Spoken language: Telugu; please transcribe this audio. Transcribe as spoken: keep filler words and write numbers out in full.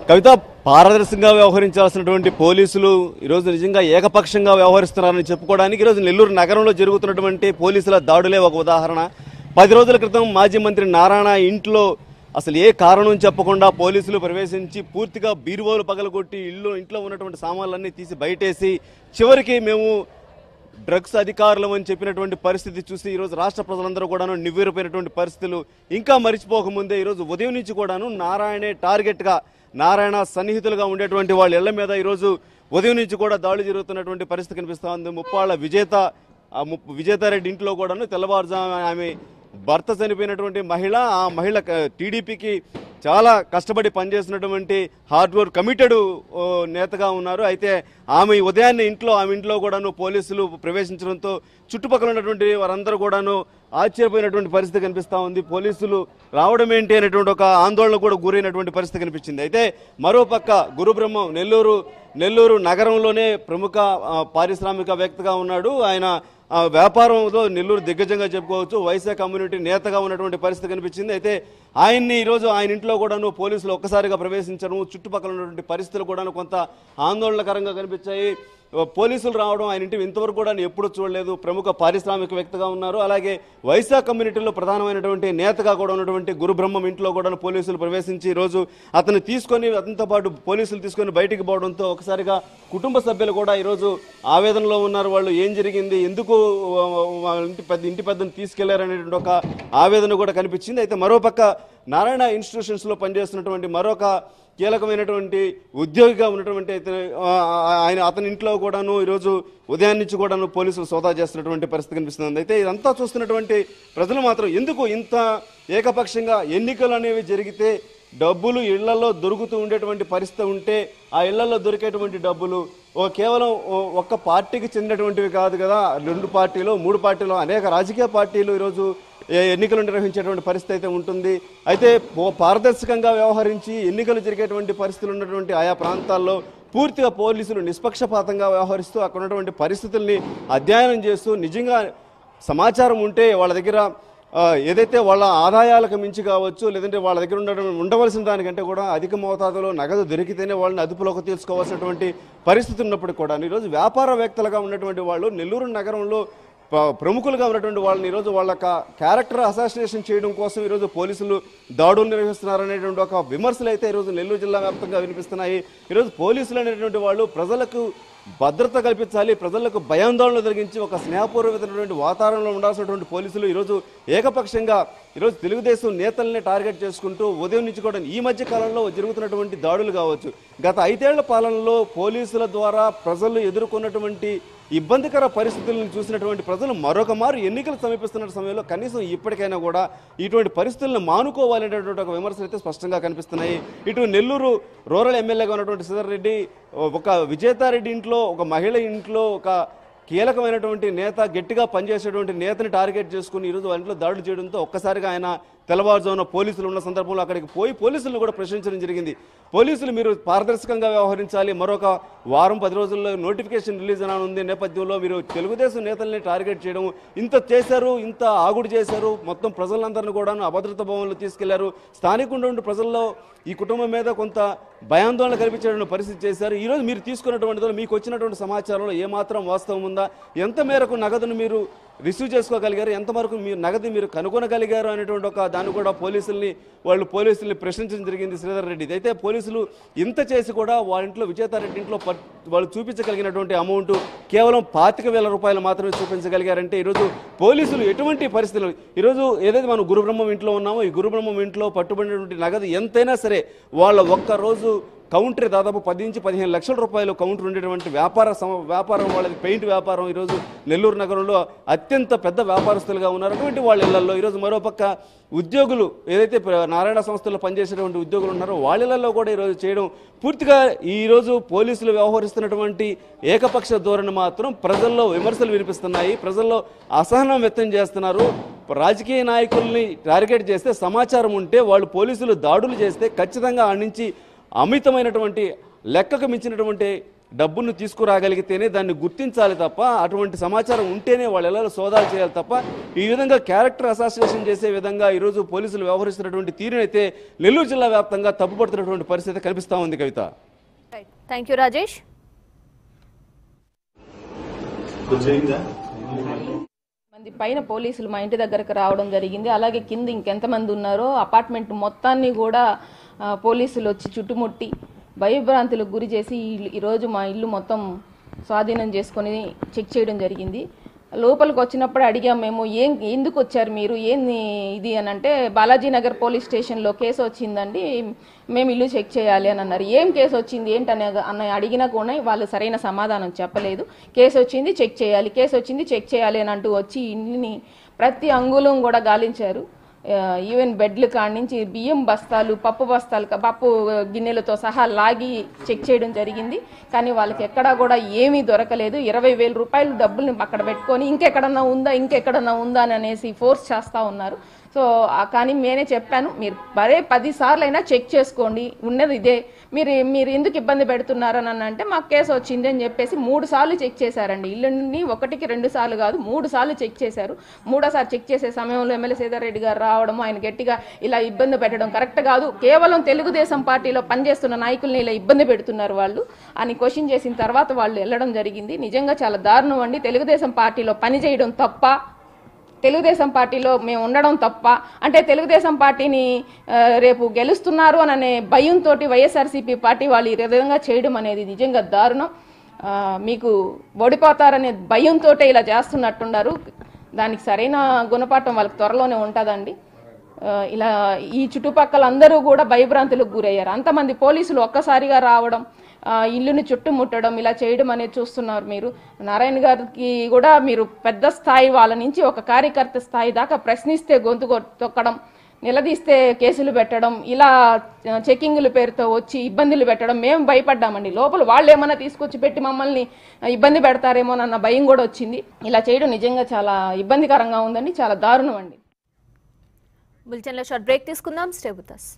కవిత పారదర్శకంగా వ్యవహరించాల్సినటువంటి పోలీసులు ఈరోజు నిజంగా ఏకపక్షంగా వ్యవహరిస్తున్నారని చెప్పుకోవడానికి ఈరోజు నెల్లూరు నగరంలో జరుగుతున్నటువంటి పోలీసుల దాడులే ఒక ఉదాహరణ. పది రోజుల క్రితం మాజీ మంత్రి నారాయణ ఇంట్లో అసలు ఏ కారణం చెప్పకుండా పోలీసులు ప్రవేశించి పూర్తిగా బీరువాలు పగలగొట్టి ఇల్లు ఇంట్లో ఉన్నటువంటి సామాన్లన్నీ తీసి బయటేసి చివరికి మేము డ్రగ్స్ అధికారులు అని చెప్పినటువంటి పరిస్థితి చూసి ఈరోజు రాష్ట్ర ప్రజలందరూ కూడాను నివ్వెరపోయినటువంటి పరిస్థితులు ఇంకా మరిచిపోకముందే ఈరోజు ఉదయం నుంచి కూడాను నారాయణే టార్గెట్గా నారాయణ సన్నిహితులుగా ఉండేటువంటి వాళ్ళ ఇళ్ల మీద ఈరోజు ఉదయం నుంచి కూడా దాడులు జరుగుతున్నటువంటి పరిస్థితి కనిపిస్తూ ఉంది. ముప్పాళ్ళ విజేత విజేతారెడ్డి ఇంట్లో కూడాను తెల్లవారుజాము ఆమె భర్త చనిపోయినటువంటి మహిళ, ఆ మహిళ టీడీపీకి చాలా కష్టపడి పనిచేసినటువంటి హార్డ్ వర్క్ కమిటెడ్ నేతగా ఉన్నారు. అయితే ఆమె ఉదయాన్నే ఇంట్లో ఆమె ఇంట్లో కూడాను పోలీసులు ప్రవేశించడంతో చుట్టుపక్కల ఉన్నటువంటి వారందరూ కూడాను ఆశ్చర్యపోయినటువంటి పరిస్థితి కనిపిస్తూ ఉంది. పోలీసులు రావడం ఏంటి అనేటువంటి ఒక ఆందోళన కూడా గురైనటువంటి పరిస్థితి కనిపించింది. అయితే మరోపక్క గురుబ్రహ్మం నెల్లూరు నెల్లూరు నగరంలోనే ప్రముఖ పారిశ్రామికవేత్తగా ఉన్నాడు. ఆయన వ్యాపారంలో నెల్లూరు దిగ్గజంగా చెప్పుకోవచ్చు. వైశ్య కమ్యూనిటీ నేతగా ఉన్నటువంటి పరిస్థితి కనిపించింది. అయితే ఆయన్ని ఈరోజు ఆయన ఇంట్లో కూడాను పోలీసులు ఒక్కసారిగా ప్రవేశించడం, చుట్టుపక్కల ఉన్నటువంటి పరిస్థితులు కూడాను కొంత ఆందోళనకరంగా కనిపించాయి. పోలీసులు రావడం ఆయన ఇంటి ఇంతవరకు కూడా ఎప్పుడు చూడలేదు. ప్రముఖ పారిశ్రామికవేత్తగా ఉన్నారు. అలాగే వైశ్య కమ్యూనిటీలో ప్రధానమైనటువంటి నేతగా కూడా ఉన్నటువంటి గురుబ్రహ్మం ఇంట్లో కూడా పోలీసులు ప్రవేశించి ఈరోజు అతను తీసుకొని అతనితో పాటు పోలీసులు తీసుకొని బయటికి పోవడంతో ఒకసారిగా కుటుంబ సభ్యులు కూడా ఈరోజు ఆవేదనలో ఉన్నారు. వాళ్ళు ఏం జరిగింది, ఎందుకు ఇంటి పెద్ద ఇంటి పెద్దను తీసుకెళ్లారనేటువంటి ఒక ఆవేదన కూడా కనిపించింది. అయితే మరోపక్క నారాయణ ఇన్స్టిట్యూషన్స్లో పనిచేస్తున్నటువంటి మరొక కీలకమైనటువంటి ఉద్యోగిగా ఉన్నటువంటి ఆయన అతని ఇంట్లో కూడాను ఈరోజు ఉదయం నుంచి కూడాను పోలీసులు సోదా చేస్తున్నటువంటి పరిస్థితి కనిపిస్తుంది. అయితే ఇదంతా చూస్తున్నటువంటి ప్రజలు మాత్రం ఎందుకు ఇంత ఏకపక్షంగా ఎన్నికలు అనేవి జరిగితే డబ్బులు ఇళ్లలో దొరుకుతూ ఉండేటువంటి పరిస్థితి ఉంటే ఆ ఇళ్లలో దొరికేటువంటి డబ్బులు ఓ కేవలం ఒక్క పార్టీకి చెందినటువంటివి కాదు కదా, రెండు పార్టీలు మూడు పార్టీలు అనేక రాజకీయ పార్టీలు ఈరోజు ఎన్నికలు నిర్వహించేటువంటి పరిస్థితి అయితే ఉంటుంది. అయితే పారదర్శకంగా వ్యవహరించి ఎన్నికలు జరిగేటువంటి పరిస్థితులు ఉన్నటువంటి ఆయా ప్రాంతాల్లో పూర్తిగా పోలీసులు నిష్పక్షపాతంగా వ్యవహరిస్తూ అక్కడ ఉన్నటువంటి పరిస్థితుల్ని అధ్యయనం చేస్తూ నిజంగా సమాచారం ఉంటే వాళ్ళ దగ్గర ఏదైతే వాళ్ళ ఆదాయాలకు మించి కావచ్చు, లేదంటే వాళ్ళ దగ్గర ఉండడం ఉండవలసిన దానికంటే కూడా అధిక మోతాదులో నగదు దొరికితేనే వాళ్ళని అదుపులోకి తీసుకోవాల్సినటువంటి పరిస్థితి ఉన్నప్పటికీ కూడా ఈరోజు వ్యాపారవేత్తలుగా ఉన్నటువంటి వాళ్ళు నెల్లూరు నగరంలో ప్రముఖులుగా ఉన్నటువంటి వాళ్ళని ఈరోజు వాళ్ళ క్యారెక్టర్ అసాసినేషన్ చేయడం కోసం ఈరోజు పోలీసులు దాడులు నిర్వహిస్తున్నారనేటువంటి ఒక విమర్శలు అయితే ఈరోజు నెల్లూరు జిల్లా వ్యాప్తంగా వినిపిస్తున్నాయి. ఈరోజు పోలీసులు అనేటువంటి వాళ్ళు ప్రజలకు భద్రత కల్పించాలి, ప్రజలకు భయాందోళన కలిగించి ఒక స్నేహపూర్వకమైనటువంటి వాతావరణంలో ఉండాల్సినటువంటి పోలీసులు ఈరోజు ఏకపక్షంగా ఈరోజు తెలుగుదేశం నేతల్ని టార్గెట్ చేసుకుంటూ ఉదయం నుంచి కూడా ఈ మధ్య కాలంలో జరుగుతున్నటువంటి దాడులు కావచ్చు, గత ఐదేళ్ల పాలనలో పోలీసుల ద్వారా ప్రజలు ఎదుర్కొన్నటువంటి ఇబ్బందికర పరిస్థితులను చూసినటువంటి ప్రజలు మరొక మారు ఎన్నికలు సమీపిస్తున్న సమయంలో కనీసం ఇప్పటికైనా కూడా ఇటువంటి పరిస్థితులను మానుకోవాలనేటువంటి ఒక విమర్శలు అయితే స్పష్టంగా కనిపిస్తున్నాయి. ఇటు నెల్లూరు రూరల్ ఎమ్మెల్యేగా ఉన్నటువంటి శ్రీధర్ రెడ్డి ఒక విజేతారెడ్డి ఇంట్లో, ఒక మహిళ ఇంట్లో ఒక కీలకమైనటువంటి నేత, గట్టిగా పనిచేసేటువంటి నేతని టార్గెట్ చేసుకుని ఈరోజు వాళ్ళ ఇంట్లో దాడులు చేయడంతో ఒక్కసారిగా ఆయన తెల్లవారుజామున పోలీసులు ఉన్న సందర్భంలో అక్కడికి పోయి పోలీసులను కూడా ప్రశ్నించడం జరిగింది. పోలీసులు మీరు పారదర్శకంగా వ్యవహరించాలి, మరొక వారం పది రోజుల్లో నోటిఫికేషన్ రిలీజ్ ఉంది నేపథ్యంలో మీరు తెలుగుదేశం నేతల్ని టార్గెట్ చేయడం ఇంత చేశారు, ఇంత ఆగుడు చేశారు, మొత్తం ప్రజలందరినీ కూడా అభద్రత భవన్లో తీసుకెళ్లారు, స్థానిక ప్రజల్లో ఈ కుటుంబం మీద కొంత భయాందోళన కల్పించేటువంటి పరిస్థితి చేశారు. ఈరోజు మీరు తీసుకున్నటువంటి మీకు వచ్చినటువంటి సమాచారంలో ఏమాత్రం వాస్తవం ఉందా, ఎంత మేరకు నగదును మీరు రిసీవ్ చేసుకోగలిగారు, ఎంతవరకు మీరు నగదు మీరు కనుగొనగలిగారు అనేటువంటి ఒక దాన్ని కూడా పోలీసుల్ని వాళ్ళు పోలీసుల్ని ప్రశ్నించడం జరిగింది శ్రీధర్ రెడ్డి. అయితే పోలీసులు ఇంత చేసి కూడా వాళ్ళ ఇంట్లో విజేతారెడ్డి ఇంట్లో వాళ్ళు చూపించగలిగినటువంటి అమౌంట్ కేవలం పాతిక వేల రూపాయలు మాత్రమే చూపించగలిగారంటే ఈరోజు పోలీసులు ఎటువంటి పరిస్థితులు ఈరోజు ఏదైతే మనం గురుబ్రహ్మం ఇంట్లో ఉన్నామో ఈ గురుబ్రహ్మం ఇంట్లో పట్టుబడినటువంటి నగదు ఎంతైనా సరే వాళ్ళ ఒక్కరోజు కౌంటర్ దాదాపు పది నుంచి పదిహేను లక్షల రూపాయలు కౌంటర్ ఉండేటువంటి వ్యాపార వ్యాపారం వాళ్ళది పెయింట్ వ్యాపారం ఈరోజు నెల్లూరు నగరంలో అత్యంత పెద్ద వ్యాపారస్తులుగా ఉన్నారు. అటువంటి వాళ్ళ ఇళ్లలో ఈరోజు మరోపక్క ఉద్యోగులు ఏదైతే నారాయణ సంస్థల్లో పనిచేసేటువంటి ఉద్యోగులు ఉన్నారో వాళ్ళ ఇళ్లలో కూడా ఈరోజు చేయడం పూర్తిగా ఈరోజు పోలీసులు వ్యవహరిస్తున్నటువంటి ఏకపక్ష ధోరణి మాత్రం ప్రజల్లో విమర్శలు వినిపిస్తున్నాయి, ప్రజల్లో అసహనం వ్యక్తం చేస్తున్నారు. రాజకీయ నాయకుల్ని టార్గెట్ చేస్తే సమాచారం ఉంటే వాళ్ళు పోలీసులు దాడులు చేస్తే ఖచ్చితంగా ఆ నుంచి అమితమైనటువంటి లెక్కకు మించినటువంటి డబ్బును తీసుకురాగలిగితేనే దాన్ని గుర్తించాలి తప్ప, అటువంటి సమాచారం ఉంటేనే వాళ్ళు ఎలా సోదాలు చేయాలి తప్ప, ఈ విధంగా క్యారెక్టర్ అసాసినేషన్ చేసే విధంగా ఈరోజు పోలీసులు వ్యవహరిస్తున్నటువంటి తీరునైతే నెల్లూరు జిల్లా వ్యాప్తంగా తప్పుపడుతున్నటువంటి పరిస్థితి కనిపిస్తూ ఉంది. Kavitha, thank you Rajesh. మంది పైన పోలీసులు మా ఇంటి దగ్గరకు రావడం జరిగింది. అలాగే కింద ఇంకెంతమంది ఉన్నారో అపార్ట్మెంట్ మొత్తాన్ని కూడా పోలీసులు వచ్చి చుట్టుముట్టి భయభ్రాంతులకు గురి చేసి ఈరోజు మా ఇల్లు మొత్తం స్వాధీనం చేసుకొని చెక్ చేయడం జరిగింది. లోపలికి వచ్చినప్పుడు అడిగాం మేము, ఏం ఎందుకు వచ్చారు మీరు, ఏంది ఇది అని అంటే, బాలాజీ నగర్ పోలీస్ స్టేషన్లో కేసు వచ్చిందండి, మేము ఇల్లు చెక్ చేయాలి అని అన్నారు. ఏం కేసు వచ్చింది ఏంటనే అన్న అడిగినా కూడా వాళ్ళు సరైన సమాధానం చెప్పలేదు. కేసు వచ్చింది చెక్ చేయాలి, కేసు వచ్చింది చెక్ చేయాలి అని అంటూ వచ్చి ఇంటిని ప్రతి అంగుళం కూడా గాలించారు. ఈవెన్ బెడ్లు కాడి నుంచి బియ్యం బస్తాలు, పప్పు బస్తాలు, పప్పు గిన్నెలతో సహా లాగి చెక్ చేయడం జరిగింది. కానీ వాళ్ళకి ఎక్కడా కూడా ఏమీ దొరకలేదు. ఇరవై వేల రూపాయలు డబ్బుల్ని అక్కడ పెట్టుకొని ఇంకెక్కడన్నా ఉందా ఇంకెక్కడన్నా ఉందా అని అనేసి ఫోర్స్ చేస్తూ ఉన్నారు. సో కానీ నేనే చెప్పాను, మీరు మరే పది సార్లు అయినా చెక్ చేసుకోండి, ఉన్నది ఇదే, మీరు మీరు ఎందుకు ఇబ్బంది పెడుతున్నారని అని అంటే, మాకు కేసు వచ్చింది అని చెప్పేసి మూడు సార్లు చెక్ చేశారండి. ఇల్లుని ఒకటికి రెండు సార్లు కాదు మూడు సార్లు చెక్ చేశారు. మూడోసారి చెక్ చేసే సమయంలో ఎమ్మెల్యే సీతారెడ్డి రెడ్డి గారు రావడం, ఆయన గట్టిగా ఇలా ఇబ్బంది పెట్టడం కరెక్ట్ కాదు, కేవలం తెలుగుదేశం పార్టీలో పనిచేస్తున్న నాయకుల్ని ఇలా ఇబ్బంది పెడుతున్నారు వాళ్ళు అని క్వశ్చన్ చేసిన తర్వాత వాళ్ళు వెళ్ళడం జరిగింది. నిజంగా చాలా దారుణం అండి. తెలుగుదేశం పార్టీలో పని చేయడం తప్ప, తెలుగుదేశం పార్టీలో మేము ఉండడం తప్ప, అంటే తెలుగుదేశం పార్టీని రేపు గెలుస్తున్నారు అనే భయంతో వైఎస్ఆర్సీపీ పార్టీ వాళ్ళు ఈ విధంగా చేయడం అనేది నిజంగా దారుణం. మీకు ఓడిపోతారనే భయంతో ఇలా చేస్తున్నట్టున్నారు. దానికి సరైన గుణపాఠం వాళ్ళకి త్వరలోనే ఉంటుందండి. ఇలా ఈ చుట్టుపక్కల అందరూ కూడా భయభ్రాంతులకు గురయ్యారు. అంతమంది పోలీసులు ఒక్కసారిగా రావడం, ఇల్లుని చుట్టుముట్టడం, ఇలా చేయడం అనేది చూస్తున్నారు మీరు. నారాయణ గారికి కూడా మీరు పెద్ద స్థాయి వాళ్ళ నుంచి ఒక కార్యకర్త స్థాయి దాకా ప్రశ్నిస్తే గొంతు తొక్కడం, నిలదీస్తే కేసులు పెట్టడం, ఇలా చెకింగ్ల పేరుతో వచ్చి ఇబ్బందులు పెట్టడం, మేము భయపడ్డామండి. లోపల వాళ్ళు ఏమన్నా తీసుకొచ్చి పెట్టి మమ్మల్ని ఇబ్బంది పెడతారేమోనన్న భయం కూడా వచ్చింది. ఇలా చేయడం నిజంగా చాలా ఇబ్బందికరంగా ఉందండి, చాలా దారుణం అండి. బులెటిన్లో షార్ట్ బ్రేక్ తీసుకుందాం. Stay with us.